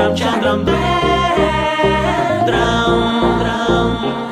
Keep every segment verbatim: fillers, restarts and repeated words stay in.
Chandram, Chandram, Dram, Dram, Dram.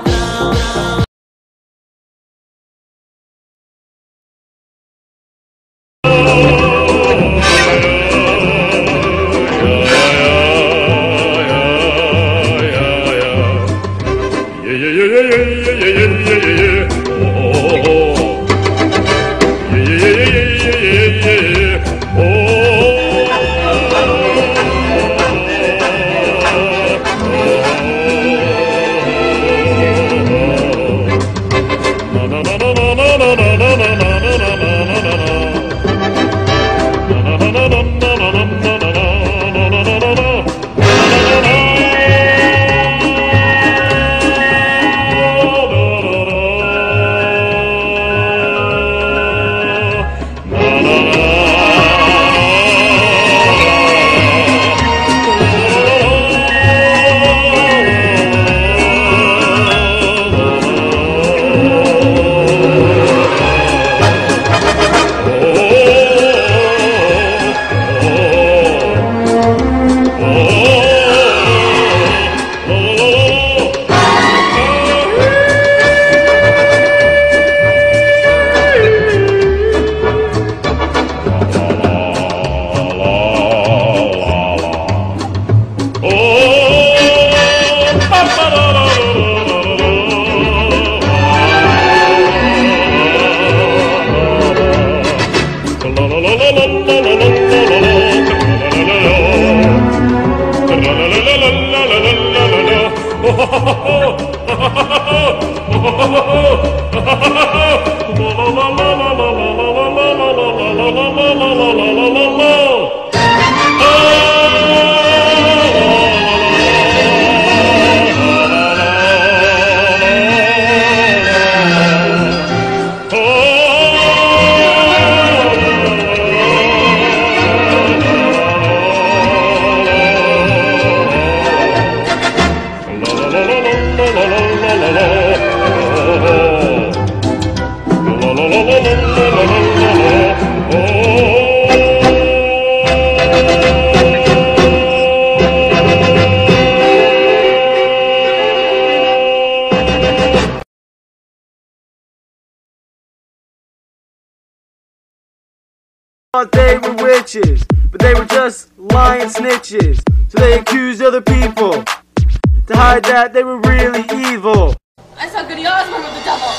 Thought they were witches, but they were just lying snitches. So they accused other people to hide that they were really evil. I saw Goody Osmond with the devil.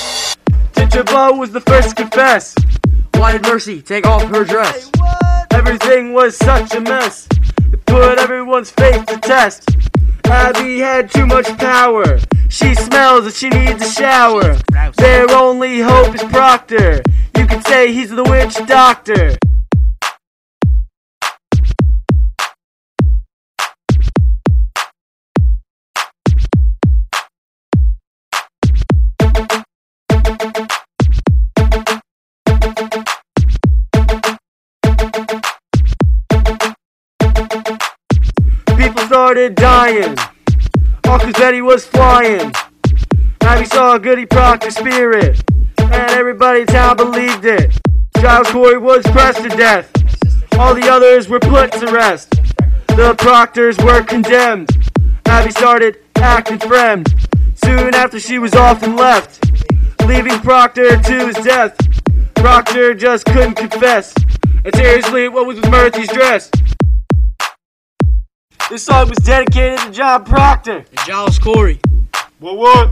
Tituba was the first to confess. Why did Mercy take off her dress? Everything was such a mess. It put everyone's faith to test. Abby had too much power. She smells that she needs a shower. Their only hope is Proctor. You could say he's the witch doctor. People started dying, all cause Betty was flying. Abby saw Goody Proctor spirit, and everybody in town believed it. Giles Corey was pressed to death. All the others were put to rest. The Proctors were condemned. Abby started acting fremd. Soon after she was off and left, leaving Proctor to his death. Proctor just couldn't confess. And seriously, what was with Murphy's dress? This song was dedicated to John Proctor. And Giles Corey. What what?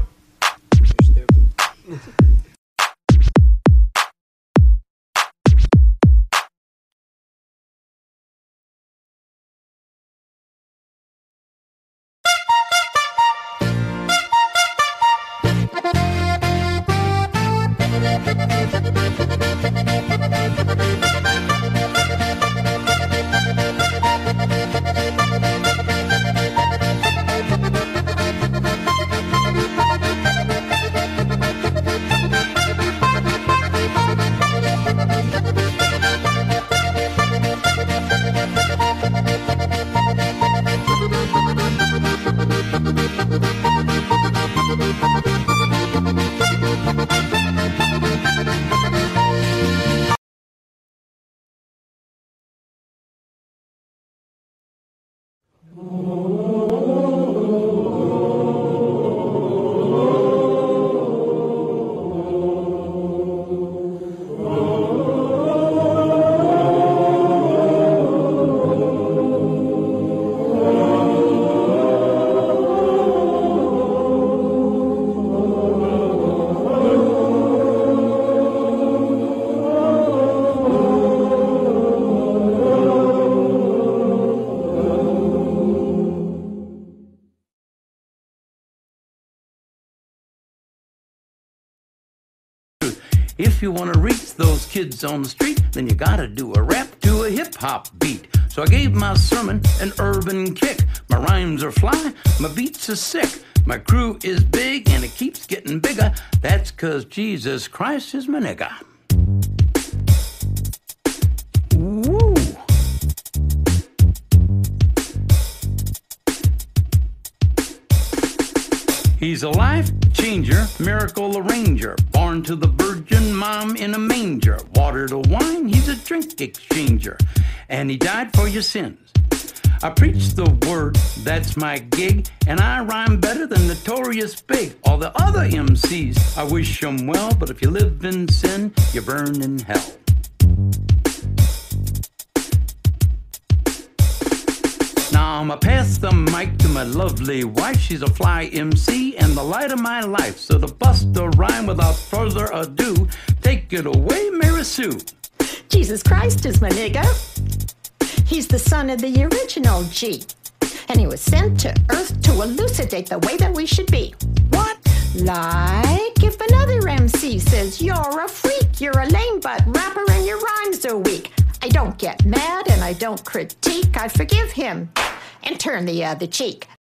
you want to reach those kids on the street, then you gotta do a rap to a hip-hop beat. So I gave my sermon an urban kick. My rhymes are fly, my beats are sick. My crew is big and it keeps getting bigger. That's 'cause Jesus Christ is my nigga. Woo! He's a life changer, miracle arranger, born to the virgin mom in a manger. Water to wine, he's a drink exchanger, and he died for your sins. I preach the word, that's my gig, and I rhyme better than Notorious Big. All the other M Cs, I wish them well, but if you live in sin, you burn in hell. Now I'ma pass the mic to my lovely wife. She's a fly M C and the light of my life. So to bust the rhyme without further ado, take it away, Mary Sue. Jesus Christ is my nigga. He's the son of the original G. And he was sent to earth to elucidate the way that we should be. What? Like if another M C says, you're a freak, you're a lame butt rapper and your rhymes are weak. I don't get mad and I don't critique. I forgive him and turn the other cheek.